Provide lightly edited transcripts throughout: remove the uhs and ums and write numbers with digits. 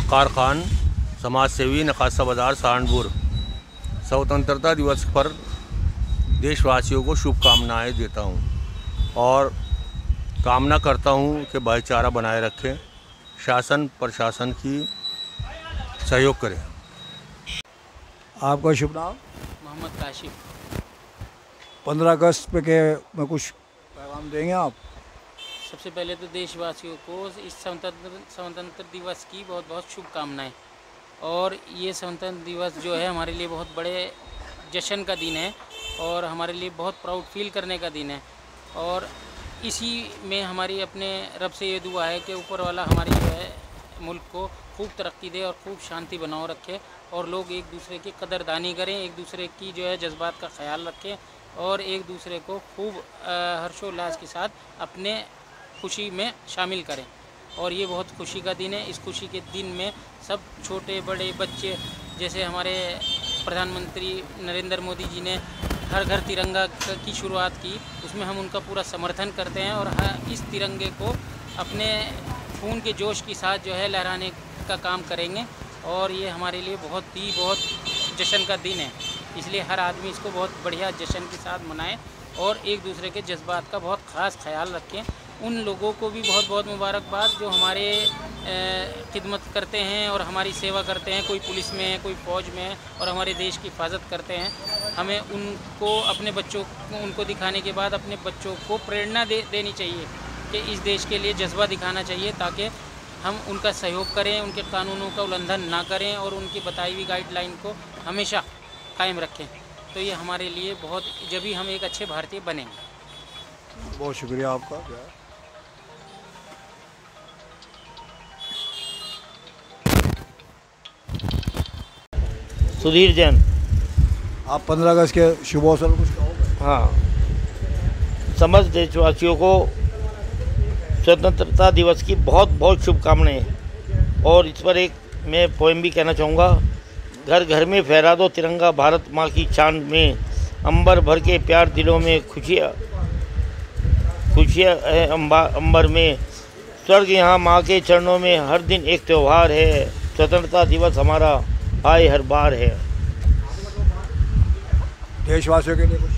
वक़ार खान, समाज सेवी, नकासा बाज़ार, सहारनपुर। स्वतंत्रता दिवस पर देशवासियों को शुभकामनाएँ देता हूँ और कामना करता हूँ कि भाईचारा बनाए रखें, शासन प्रशासन की सहयोग करें। आपका शुभ नाम? मोहम्मद काशिफ। 15 अगस्त पे के में कुछ पैगाम देंगे आप? सबसे पहले तो देशवासियों को इस स्वतंत्र दिवस की बहुत बहुत शुभकामनाएं। और ये स्वतंत्र दिवस जो है हमारे लिए बहुत बड़े जश्न का दिन है और हमारे लिए बहुत प्राउड फील करने का दिन है। और इसी में हमारी अपने रब से ये दुआ है कि ऊपर वाला हमारी जो है मुल्क को खूब तरक्की दे और खूब शांति बनाओ रखे और लोग एक दूसरे की कदरदानी करें, एक दूसरे की जो है जज्बात का ख्याल रखें और एक दूसरे को खूब हर्षोल्लास के साथ अपने खुशी में शामिल करें। और ये बहुत खुशी का दिन है। इस खुशी के दिन में सब छोटे बड़े बच्चे, जैसे हमारे प्रधानमंत्री नरेंद्र मोदी जी ने हर घर तिरंगा की शुरुआत की, उसमें हम उनका पूरा समर्थन करते हैं और इस तिरंगे को अपने खून के जोश के साथ जो है लहराने का काम करेंगे। और ये हमारे लिए बहुत जश्न का दिन है, इसलिए हर आदमी इसको बहुत बढ़िया जश्न के साथ मनाए और एक दूसरे के जज्बात का बहुत ख़ास ख्याल रखें। उन लोगों को भी बहुत बहुत मुबारकबाद जो हमारे खिदमत करते हैं और हमारी सेवा करते हैं, कोई पुलिस में है, कोई फ़ौज में है और हमारे देश की हिफाजत करते हैं। हमें उनको अपने बच्चों को उनको दिखाने के बाद अपने बच्चों को प्रेरणा देनी चाहिए कि इस देश के लिए जज्बा दिखाना चाहिए ताकि हम उनका सहयोग करें, उनके कानूनों का उल्लंघन ना करें और उनकी बताई हुई गाइडलाइन को हमेशा कायम रखें। तो ये हमारे लिए बहुत, जब भी हम एक अच्छे भारतीय बनेंगे। बहुत शुक्रिया आपका। सुधीर जैन। आप 15 अगस्त के शुभ अवसर पर कुछ कहोगे? हाँ, समस्त देशवासियों को स्वतंत्रता दिवस की बहुत बहुत शुभकामनाएं। और इस पर एक मैं पोएम भी कहना चाहूँगा। घर घर में फहरा दो तिरंगा, भारत माँ की शान में अंबर भर के प्यार, दिलों में खुशियाँ है अंबर में, स्वर्ग यहाँ माँ के चरणों में, हर दिन एक त्यौहार है, स्वतंत्रता दिवस हमारा आए हर बार है। देशवासियों के लिए कुछ?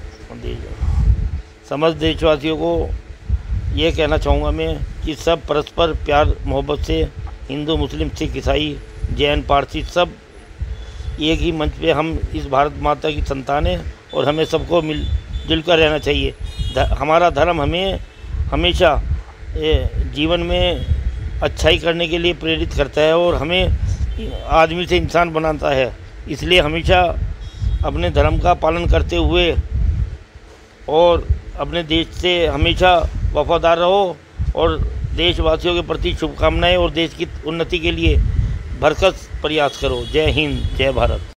समस्त देशवासियों को ये कहना चाहूँगा मैं कि सब परस्पर प्यार मोहब्बत से, हिंदू मुस्लिम सिख ईसाई जैन पारसी सब एक ही मंच पे, हम इस भारत माता की संतान हैं और हमें सबको मिलजुल कर रहना चाहिए। हमारा धर्म हमें हमेशा जीवन में अच्छाई करने के लिए प्रेरित करता है और हमें आदमी से इंसान बनाता है। इसलिए हमेशा अपने धर्म का पालन करते हुए और अपने देश से हमेशा वफादार रहो और देशवासियों के प्रति शुभकामनाएं और देश की उन्नति के लिए भरसक प्रयास करो। जय हिंद, जय भारत।